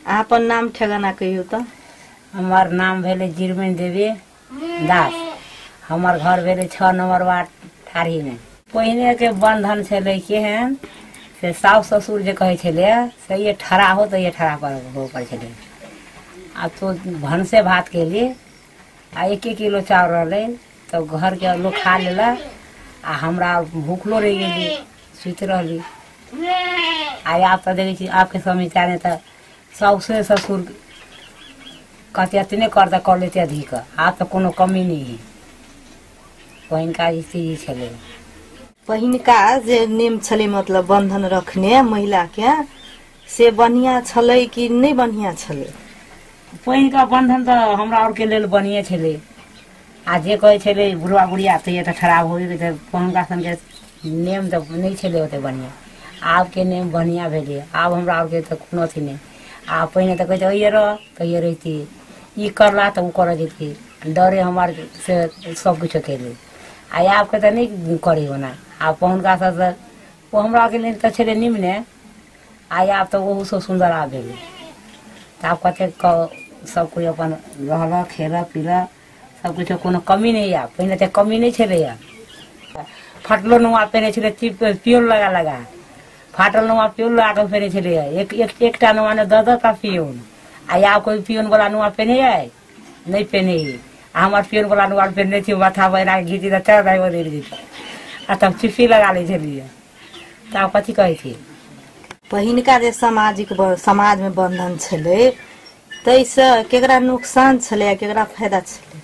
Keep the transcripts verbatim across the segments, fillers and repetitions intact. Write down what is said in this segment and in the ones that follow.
आपन नाम ठेगाना कहियो तो। हमार नाम भेले जीरमन देवी दास। हमार घर भेले छह नंबर वार्ड ठारी में। पहिने के बंधन छले केहन से सास ससुर जे कहे छले से ये ठरा हो तो ये ठरा पर हो पर छले। आ तो भनसे भात के लिए आ एक एक किलो चावल रहले तो घर के लोग खा लेला आ हमरा भूखलो रह गेली सुत रहली। आ आप तो देखे छी आपके समाचार में तो साउसे ससुर कहते इतने करता कर लेते अधिक। आप तो कोनो कमी नहीं है। पहिनका स्थिति छले पहिनका जे नेम छले मतलब बंधन रखने महिला के से बढ़िया छले कि नहीं बढ़िया छले। पहिनका बंधन तो हमरा और के लेल बढ़िया छले। आ जे कहे छले बुढ़वा बुढ़िया तो ये तो खराब हो गई तो पहिनका सन के नेम तो नहीं छले होते बढ़िया। आब के नेम बढ़िया भेले। आब हमरा और के तो कोनो थी नहीं। आ पहिने तो कहते ये रह तो ये रहती ये करला तो वो कर देती डरे हमार से सब कुछ अकेले। आ आपके तो नहीं करी होना। आ पहिनका सब वो हमरा के लिए तो छले निम्न। आ आप तो वो सब सुंदर आ भेले। तो आप कहते सब कुछ अपन रहला खेला पीला सब कुछ कोनो कमी नहीं है। पहिने तो कमी नहीं छले। फटलो नुआ पहने छले पियोन लगा लगा फाटल नुआ पियोन लगा के पहने छले। एक एक एकटा नुआ ने दस दस का पियोन। आ आप कोई पियोन वाला नुआ पहने है नहीं पहने ही। हमार पियोन वाला नुआ पहने थी माथा बहरा घीची तो चढ़ रही दे दी आ तब चिप्पी लगा ले छलिए। तो आप कथी कहे थी पहिनका जे सामाजिक समाज में बंधन छले तैसे केकरा नुकसान छले केकरा फायदा छले।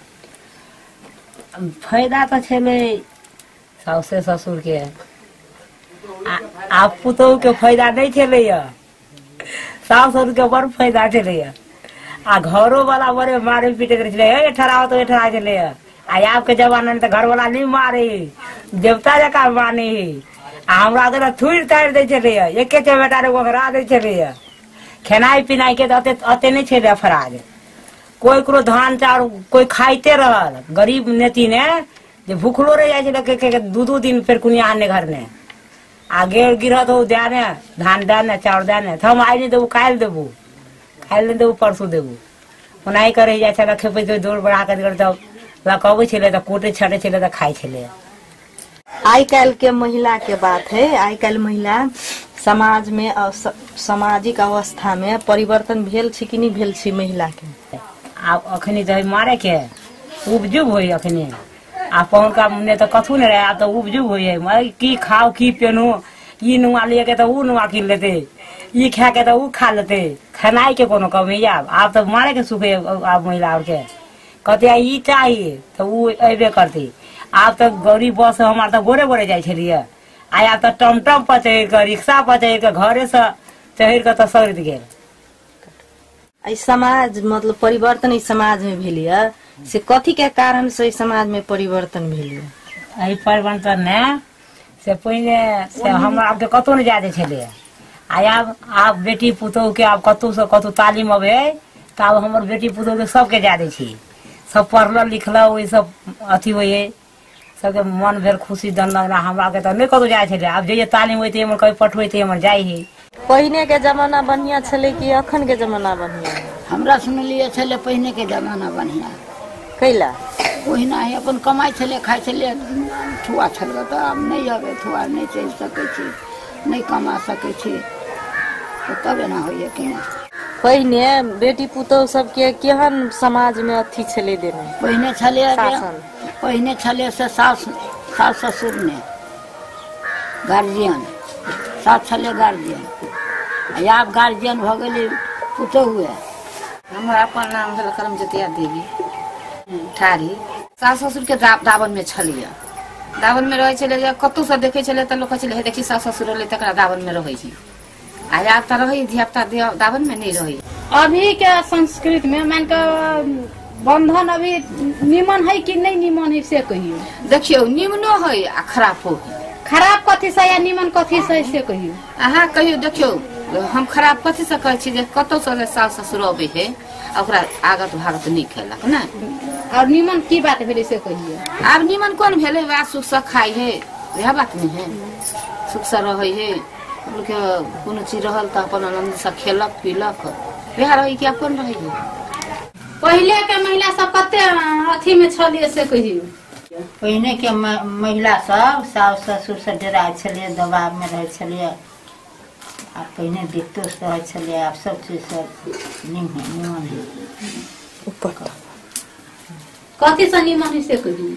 फायदा तो छले साउसे ससुर के। आप पुतोह के फायदा नहीं छले। सास ससुर के बड़ फायदा छले। आ घरों वाला बड़े मारे पीटे करे छले ठहराओ तो ठहरा छले। आ आपके जमाना में तो घर वाला नहीं मारे देवता जका माने। आ हमरा तो थुड़ तार दे छले एके बेटा रे ओघरा दे छले। खेनाई पिनाई के तो अते नहीं छले अफराज। कोई को धान चाउर कोई खाइते रहल गरीब नेती ने जे भूखलो रह जाए दू दू दिन फिर कुनिया आने घर ने आगे गिरत हो देने धान देने चाउर देने तो हम आई नहीं देबू काल देबू काल नहीं देबू परसों देबू ओनाही करे जाए खेपे तो दौड़ बढ़ा कर तब लकबे छले तो कोटे छटे छले तो खाई छले। आई काल के महिला के बात है। आई काल महिला समाज में सामाजिक अवस्था में परिवर्तन भेल छी कि नहीं भेल छी महिला के। आप अखनी तो मारे के उपजुब हो अखनी आ पहिनका ने तो कथू नहीं रहे। आप तो उपजुब हो की खाओ की पहनो ये नुआ लिए के तो वो नुआ किन लेते ये खा के तो वो खा लेते खानाई के कोनो कमी। आप आप तो मारे के सुखे आप महिला और के कहते ये चाहिए तो वो अबे करती। आप तो गरीब बस हमार तो गोरे गोरे जाए छलिए। आ आप तो टमटम पर चढ़ कर रिक्शा पर चढ़ कर घरे से चढ़ कर तो सरित गेल। समाज मतलब परिवर्तन इस समाज में भेलिए से कथी के कारण से इस समाज में परिवर्तन भेलिए। यही परिवर्तन ने से पहिने से हमरा आपके कतो नहीं जाते छले। आब आप बेटी पुतोह के आप कतो से कतो तालीम अबे तो अब हमर बेटी पुतोह के सबके जादे छी सब पढ़ल लिखल वही सब अथी हुए सबके मन भेल खुशी दन लगना। हमरा के तो नहीं कतो जाए छले। अब जे तालीम होते हमर कहीं पठवैते हमर जाई ही। पहिने के जमाना बढ़िया छले कि अखन के जमाना बढ़िया। हमरा सुनलिए छले पहिने के जमाना बढ़िया कैला ओहिना है अपन कमाई छले खाई छले ठुआ छले तो अब नहीं अबे ठुआ नहीं चल सके छी नहीं कमा सके छी तो तबे ना होइए कि पहिने बेटी पुतोह सबके केहन समाज में अथी छले देने। पहिने छले पहिने छले से सास सास ससुर ने गार्जियन सास छले गार्जियन। आप गार्जियन भ गेली पुतोह हुए। हमरा अपन नाम भेल करम जतिया देवी ठारी। सास ससुर के दावन में छलिए। दावन में रहे छले कतौ से देखे छले तो लोग कहले हे देखी सास ससुर ले तकरा दावन में रहे छी। आज आप तो रही धियापुता दावन में नहीं रही। अभी के संस्कृति में मान के बंधन अभी निमन है कि नहीं निमन है से कहियो। देखियो निमनो है आ खराब हो। खराब कथी से या निमन कथी से से कहियो। अहाँ कहियो देखियो हम खराब कथी से कहे छी जे कतौ से सास ससुर अबे है ओकरा आगत भागत नहीं खेलक ना। और निमन की बात भेले से कहियो। अब निमन कौन भेले वह सुख से खाई है वह बात नहीं है। सुख से रहे है कोनो चीज रहल तो अपन आनंद से खेलक पीलक वह रही कि अपन रही। पहले के महिला सब कते अथी में छलिए से कहियो। पहिने के महिला सब सास ससुर से डराय छलिए, दबाव में रहे छलिए। आ पहिने दिक्कतो रहे छलिए, आब सब चीज सब निमन निमन है। ऊपर कथी से निमन है से कहियो।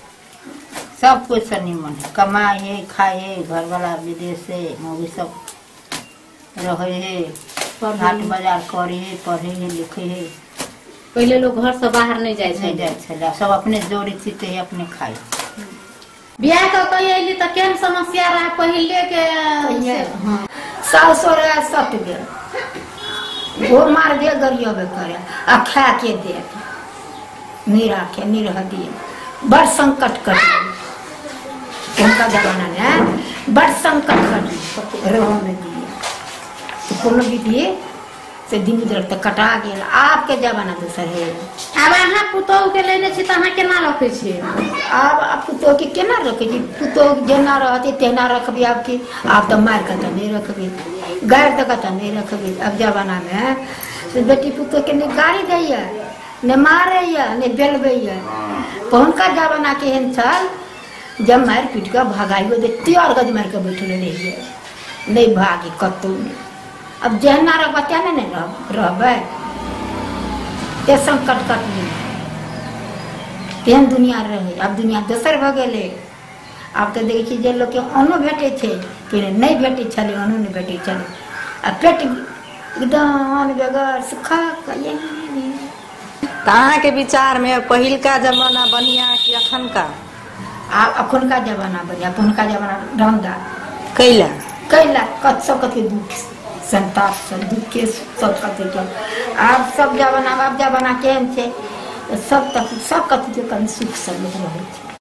सब कुछ से निमन है, कमाए है, खाए है, घर वाला विदेश से मौगी सब रहे है, हाट बाजार करे है, पढ़े है, लिखे है। पहले लोग घर से बाहर नहीं जाए नहीं जाए छले, सब अपने जोड़ी सीते है, अपने खाए। बियाह तो कही अली तो केन समस्या रहा पहले के। हाँ सास रहे सट गए, वो मार दे गरियाबे करे आ खा के दे नहीं राखे नहीं रह दिए। बड़ संकट कट उनका जमाना में बड़ संकट कट रहो में दिए तो कोनो विधि से दिन उधर तक कटा गया। आपके जमाना दूसर है। अब अहाँ पुतोह के लेने छी तो अहाँ केना रखे छी। आप पुतोह के केना रखे छी, पुतोह जेना रहते तेना रखबी। आपकी आप तो मार के नहीं रखबी, गायर तक तो नहीं रखबी। अब जमाना में से बेटी पुतोह के नहीं गाड़ी दैया, ने मारे ने बेलबे। पहुनका जमाना के हेन छल जब मार पीट के भगाइयो दे, त्यार गज मार के बैठले रहिए, नहीं भागी कतौ नहीं। अब जहना रखबा तेना नहीं रहबे, ते संकट कट नहीं तेहन दुनिया रहे। अब दुनिया दोसर भ गेले। आब तो देखी जे लोग के अन्न भेटे थे कि नहीं भेटे छले, अन्न नहीं भेटे छले। आ पेट एकदम बेगर सुखा कहिए। अहाँ के विचार में पहिल का जमाना बढ़िया कि अखन का। आ अखन का जमाना बढ़िया, पुनका जमाना रंगा कैला कैला कत सब कते दुख संताप सब दुख के सब कते के। आप सब जमाना आप जमाना केहन छे सब तक सब कते के सुख सब रहे छे।